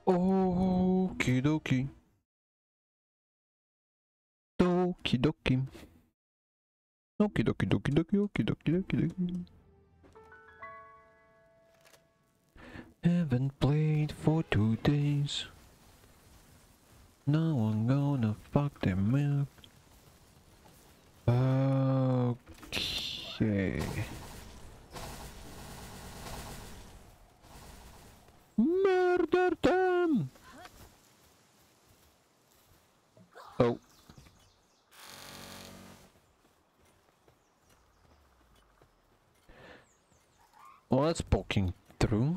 Okie dokie. Doki doki. Okie dokie dokie dokie okie dokie dokie dokie. Haven't played for 2 days. Now I'm gonna fuck them up. Okay. Murder them! Oh. Well, that's poking through.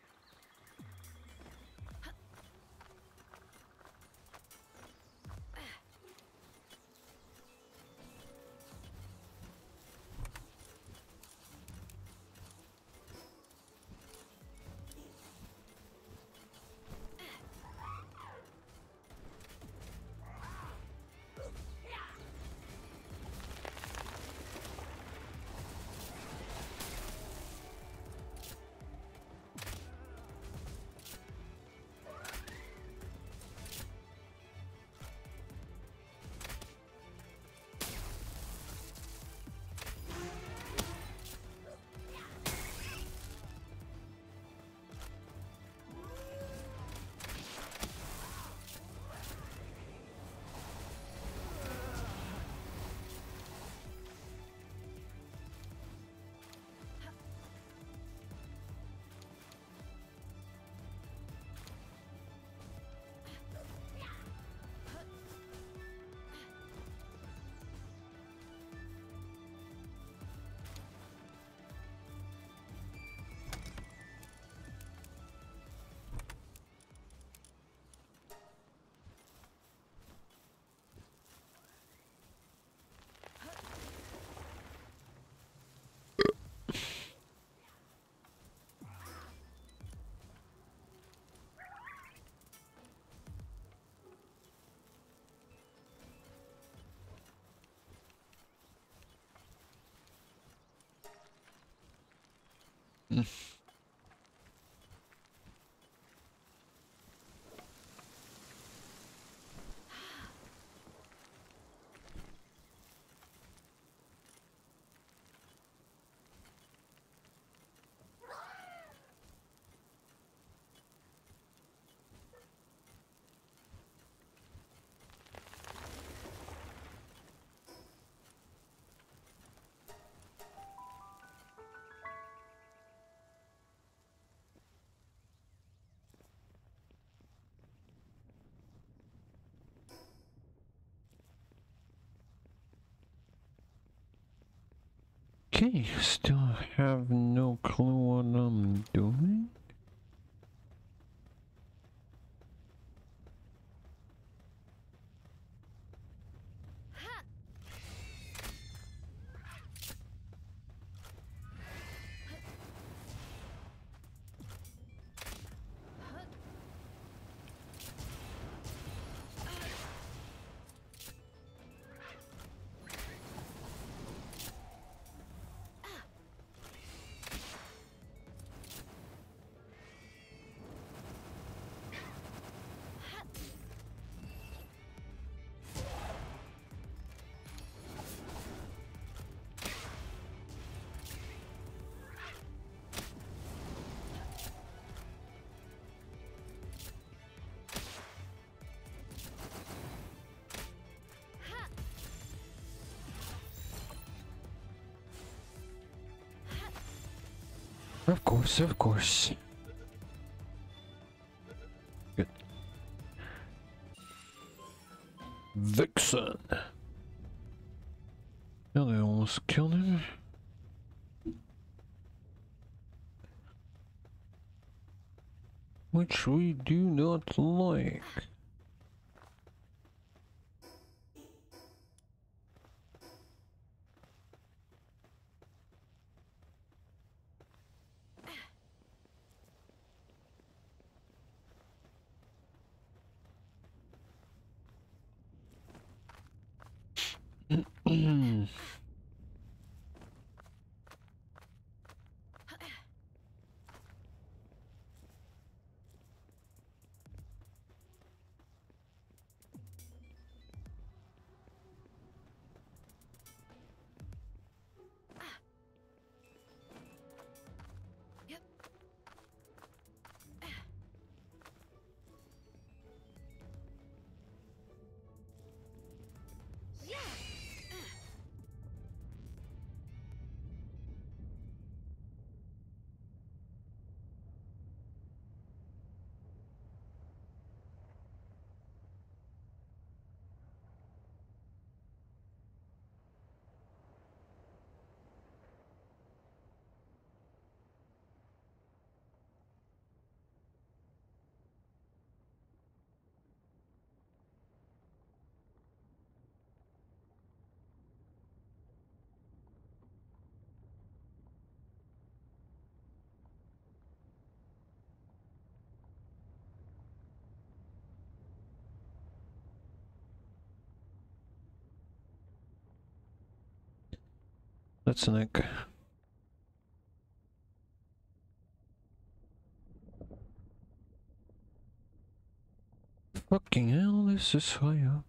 Okay, still have no clue what I'm doing. Of course, of course. Good. Vixen. Oh, they almost killed him. Which we do not like. That's an egg. Fucking hell, this is high up.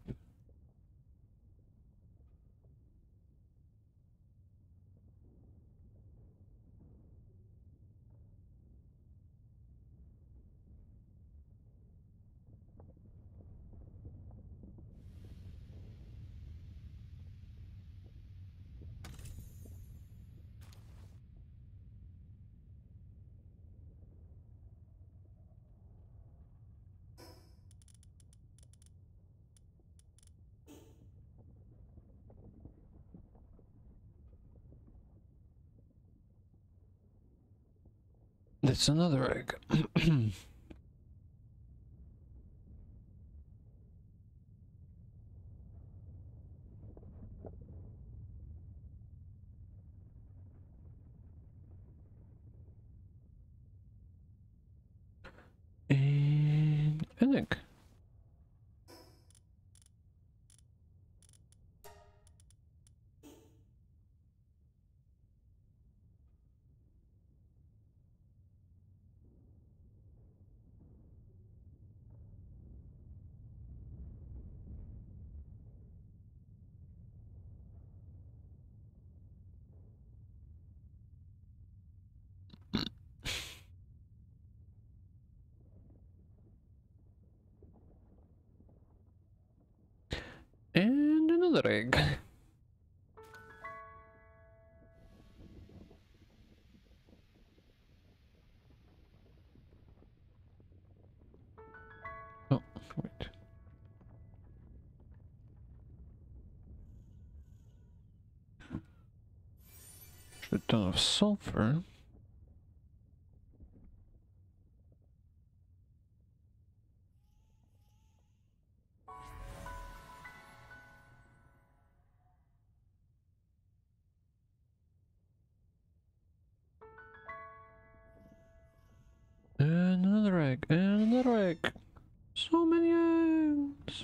That's another egg. And an egg. And another egg. Oh, wait. A ton of sulfur. And another egg, and another egg. So many eggs.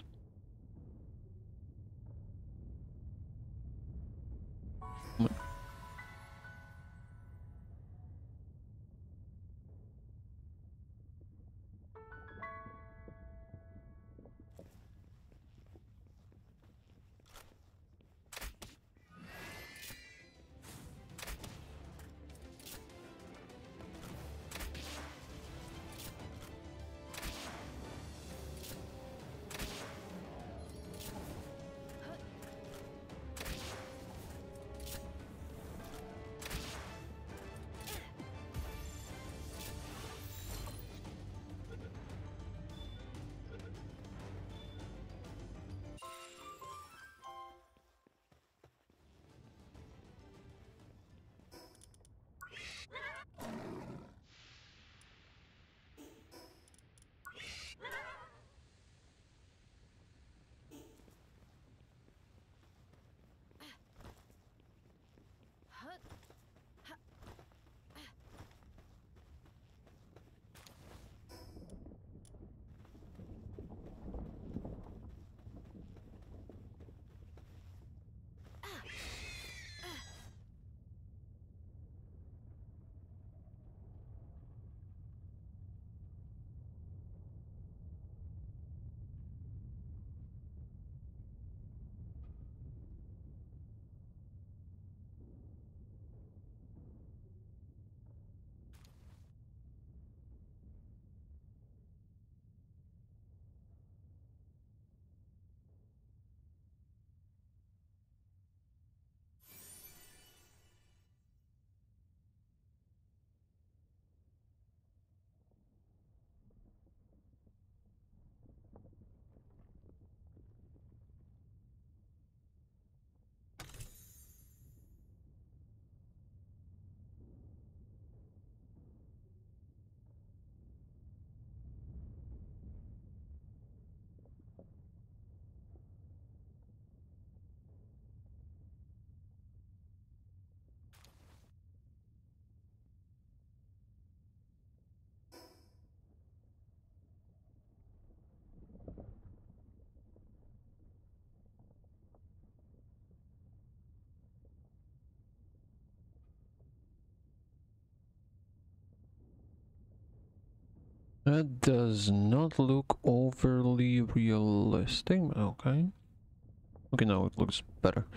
That does not look overly realistic. Okay. Okay, now it looks better.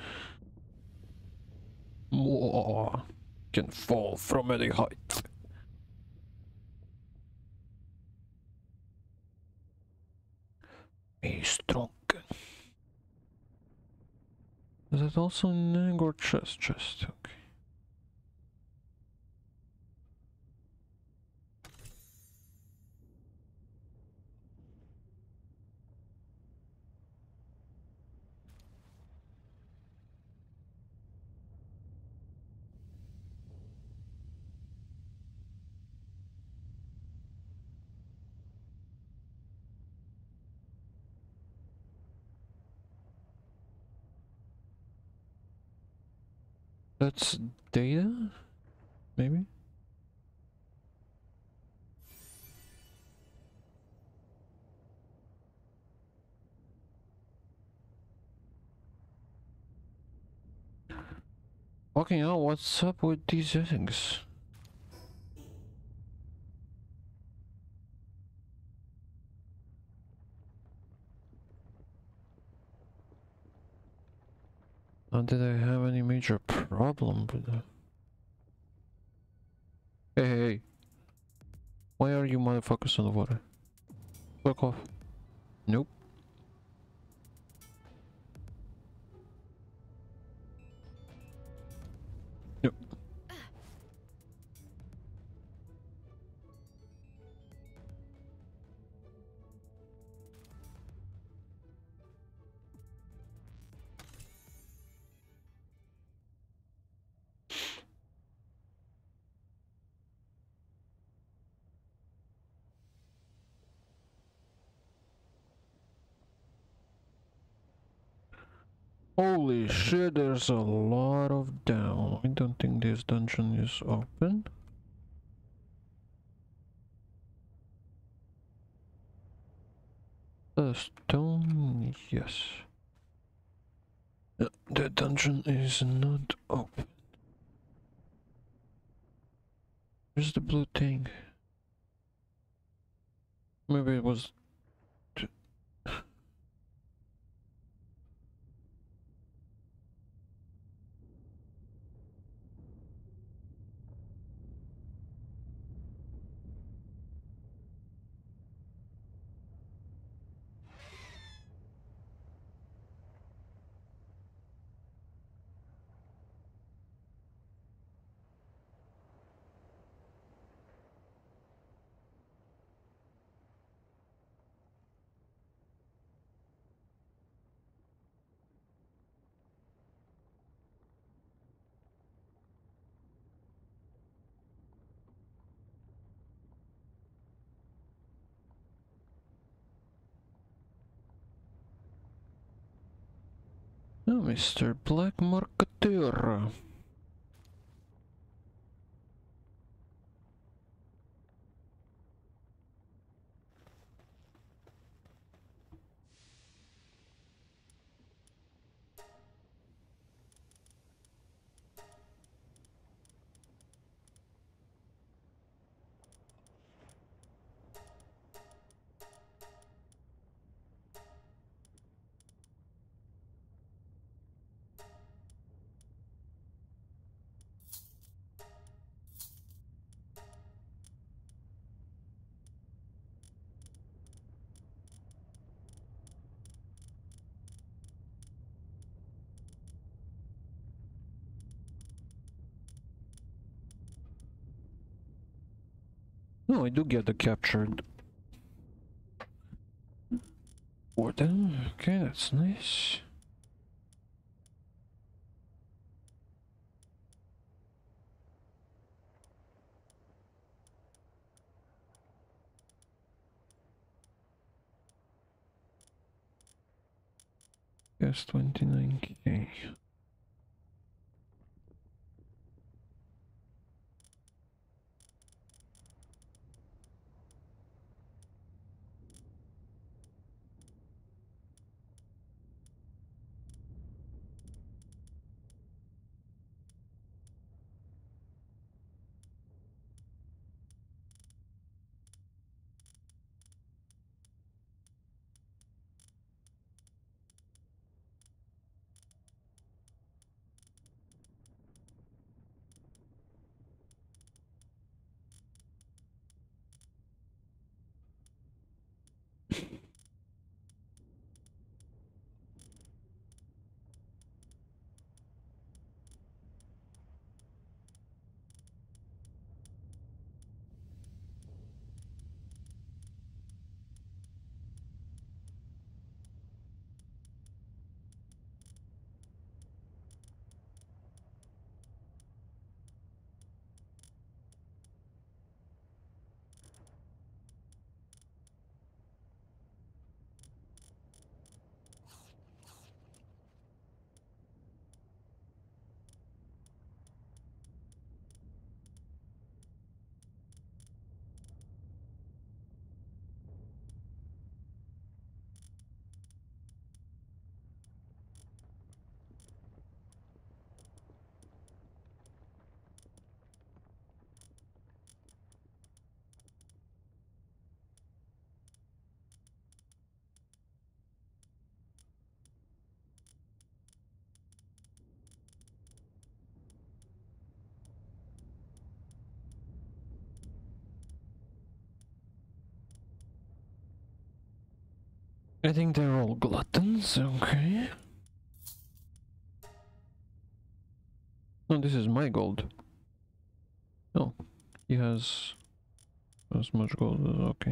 Whoa. Can fall from any height. He's drunk. Is it also neck or chest? Chest, okay. That's data? Maybe? Fucking hell, what's up with these settings? Did I have any major problem with that? Hey, hey, hey. Why are you motherfuckers on the water? Fuck off. Nope. Nope. Holy shit, there's a lot of down. I don't think this dungeon is open. The stone, yes. The dungeon is not open. Where's the blue thing? Maybe it was... Oh, Mr. Black Marketeer. No, I do get the captured warden. Okay, that's nice. Yes, 29k. I think they're all gluttons, okay. No, this is my gold. Oh, he has as much gold as okay.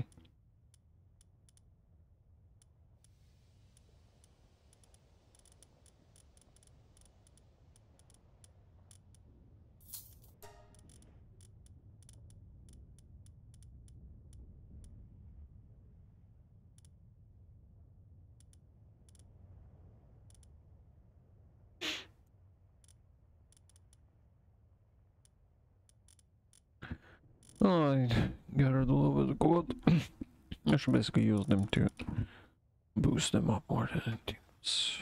Oh, I gathered a little bit of gold. I should basically use them to boost them up more than anything else.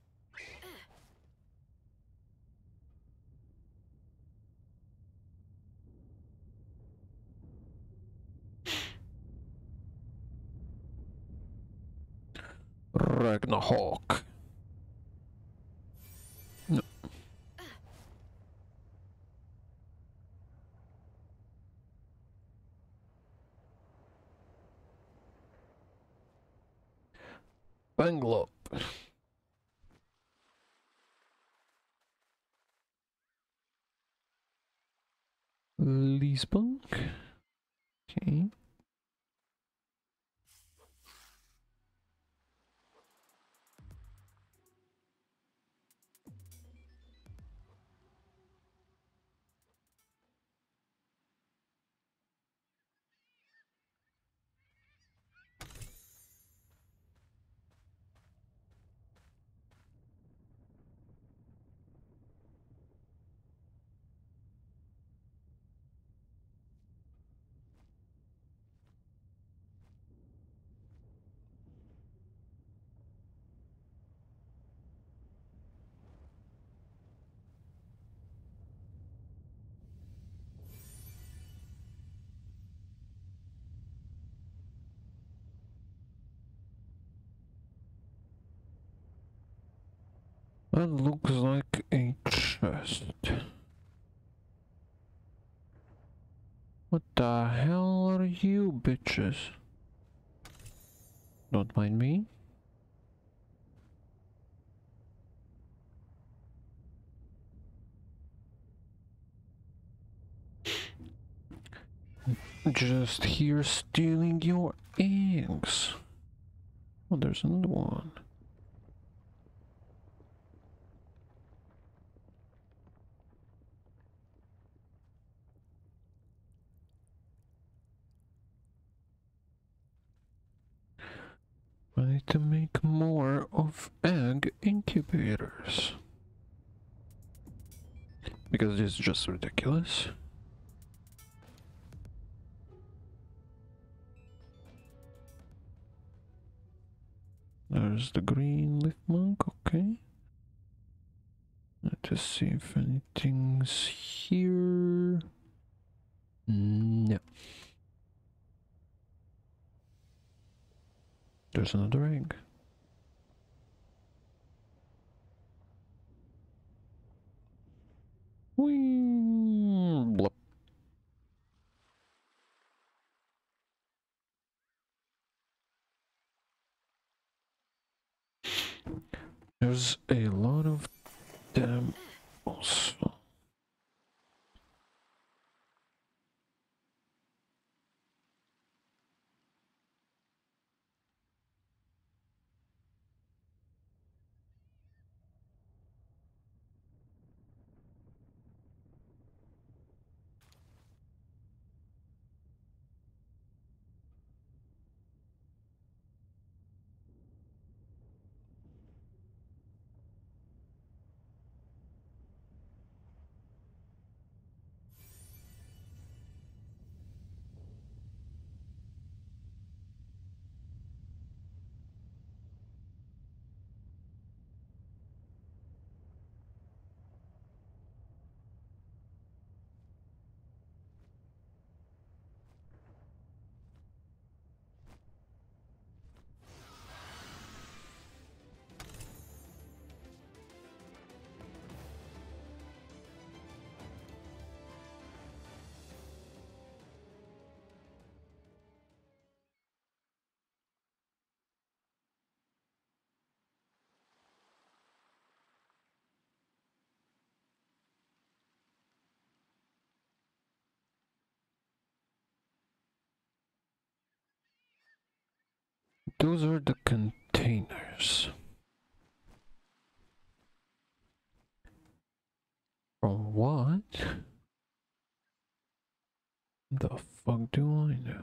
Ragnarok. No. Bangalore. Lisbon. Okay. That looks like a chest. What the hell are you bitches? Don't mind me. Just here stealing your eggs. Oh, there's another one. I need to make more of egg incubators. Because it's just ridiculous. There's the green leaf monk, okay. Let's see if anything's here. No. There's another egg. Whee! Blup. There's a lot of them also. Those are the containers. From what? The fuck do I know?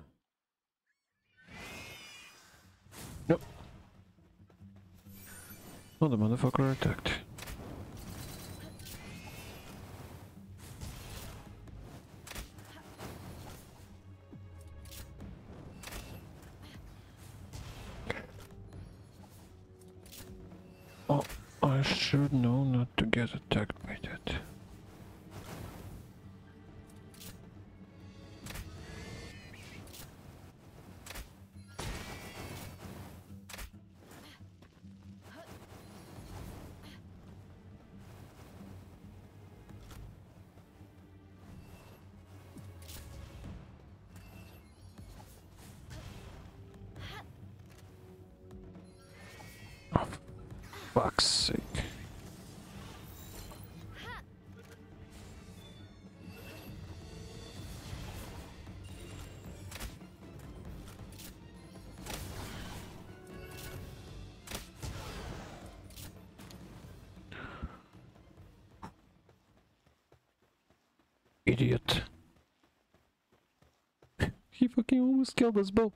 Nope. Oh, the motherfucker attacked. Oh, I should know not to get attacked by that. Oh, fuck's sake. Idiot. He fucking almost killed us both.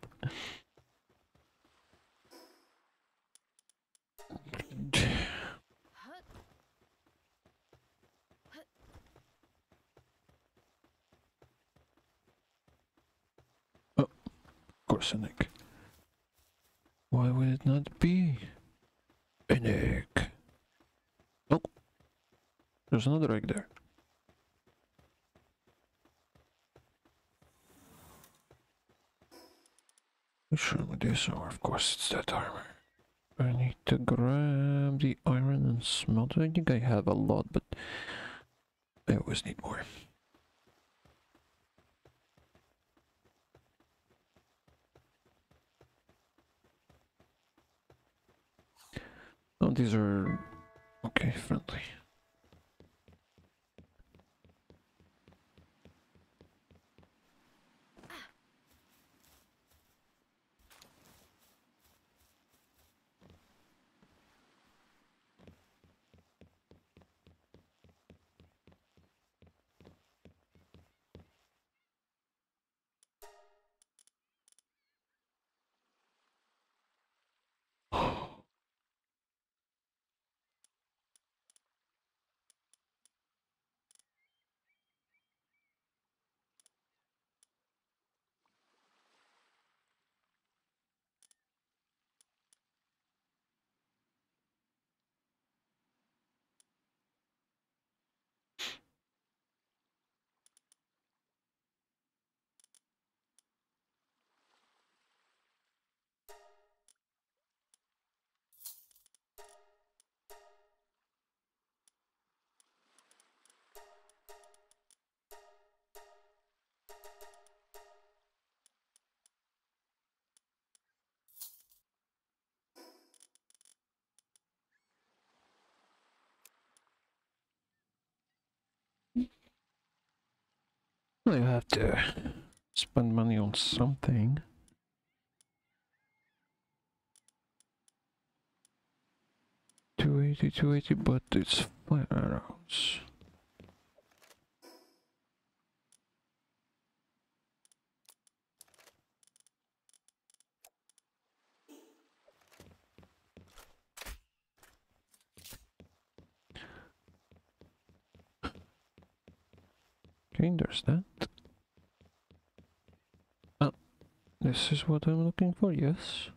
Oh, of course an egg. Why would it not be an egg? Oh, there's another egg there. Which one would this? Or of course it's that armor. I need to grab the iron and smelt. I think I have a lot, but I always need more. Oh, these are okay, friendly. I have to spend money on something. $280, but it's fire arrows. Okay, there's that. Oh, this is what I'm looking for, yes.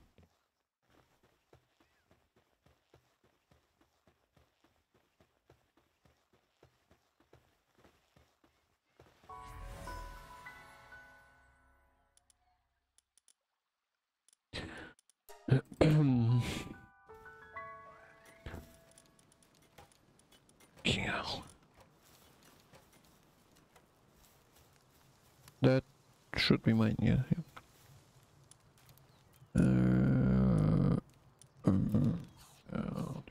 Yeah. That should be mine, yeah. Oh,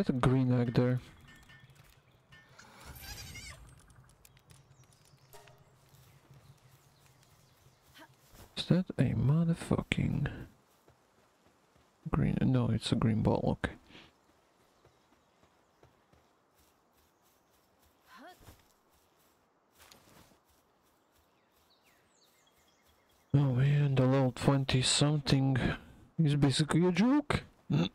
that a green egg there? Is that a motherfucking green? No, it's a green ball, okay. Oh man, the level 20 something is basically a joke.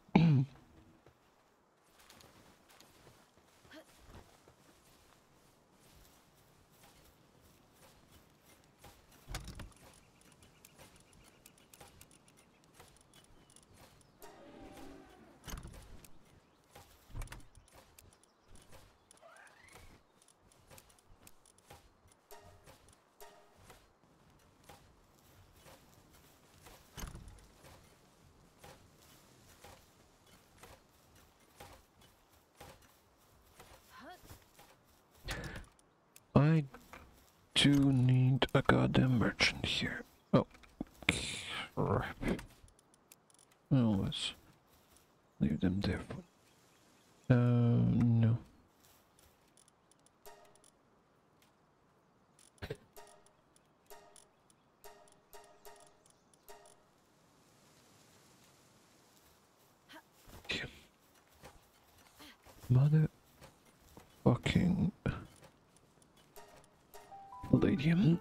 I do need a goddamn merchant here. Oh, crap. Well, let's leave them there. No. Yeah. Mother fucking Palladium.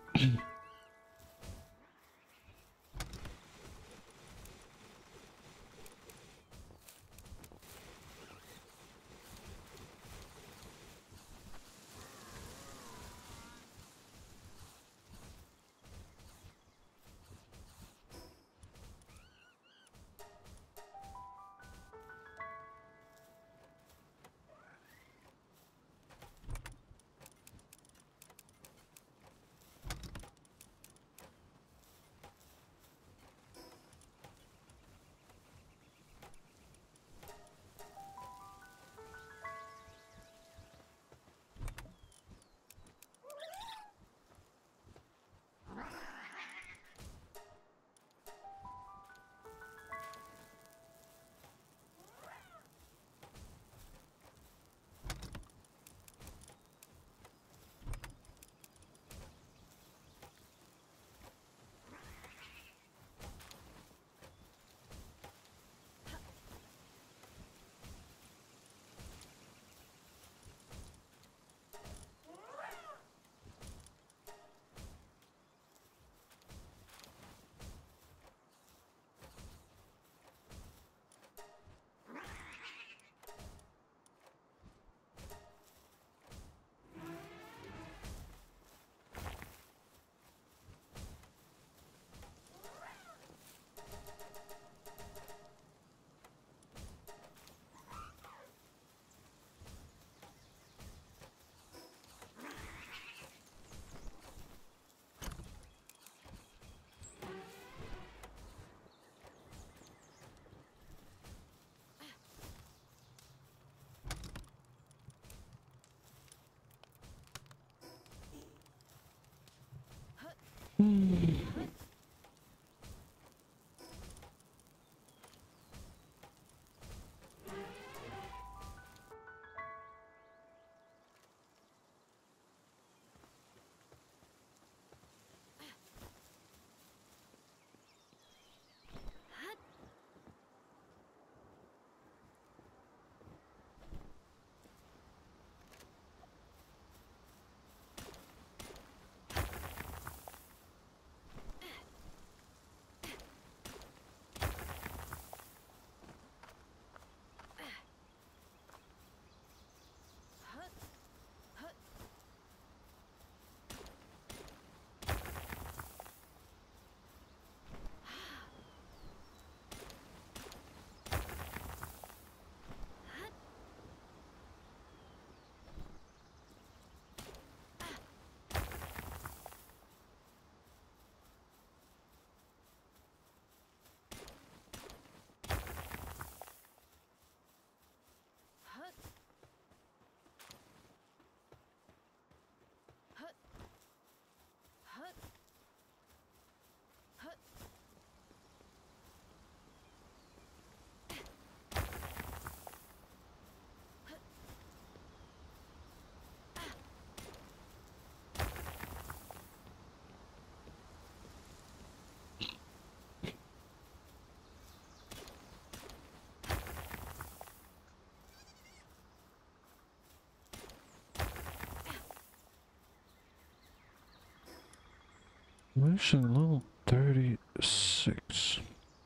Mission level 36.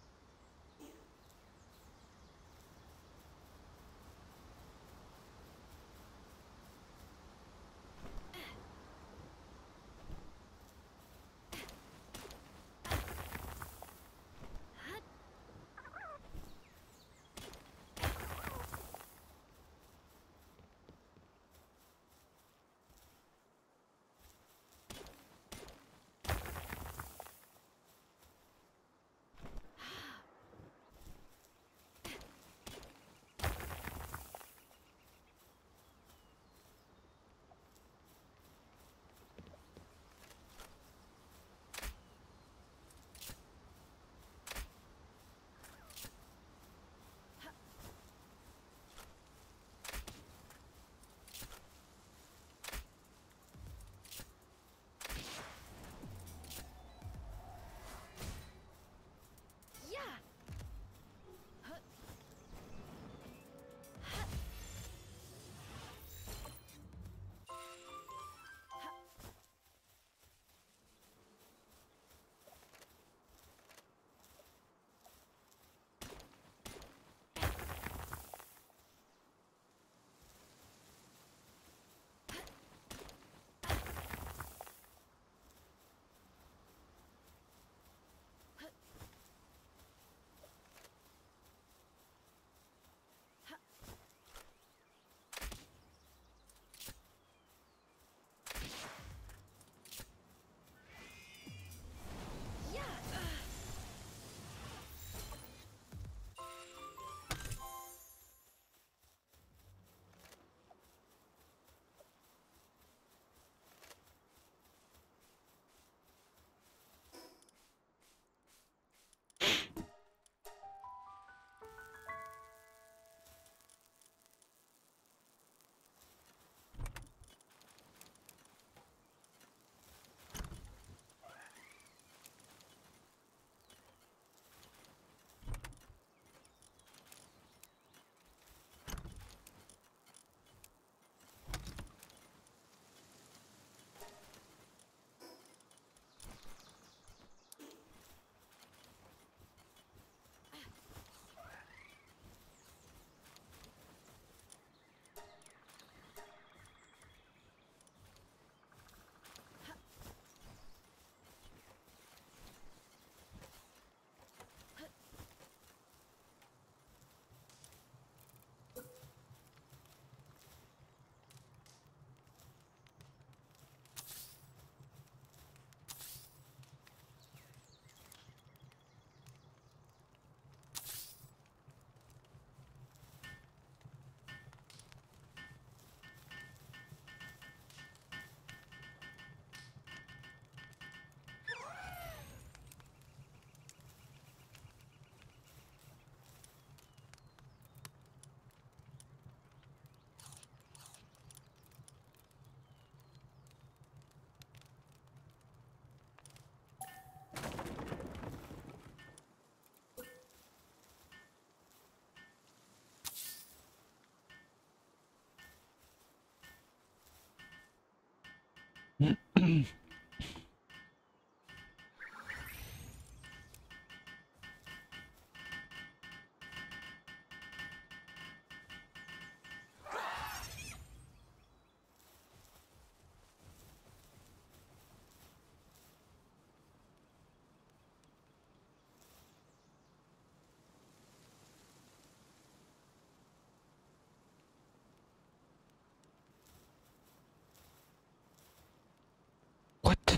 What?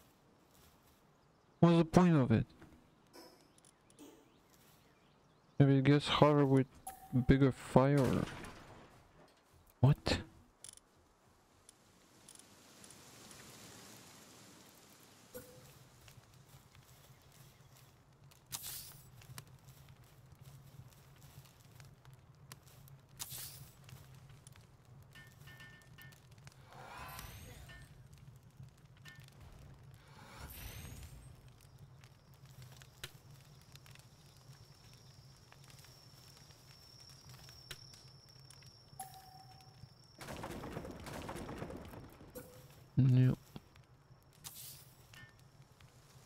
What's the point of it? Maybe it gets harder with bigger fire or... What? No.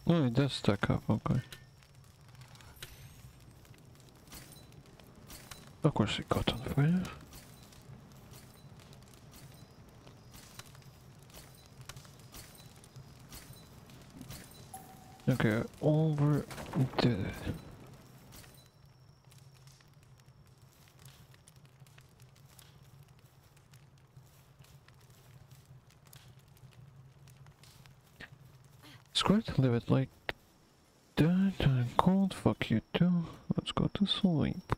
Oh, it does stack up, okay. Of course it got on fire. Okay, over there. Screw it, leave it like that. I'm cold, fuck you too. Let's go to sleep.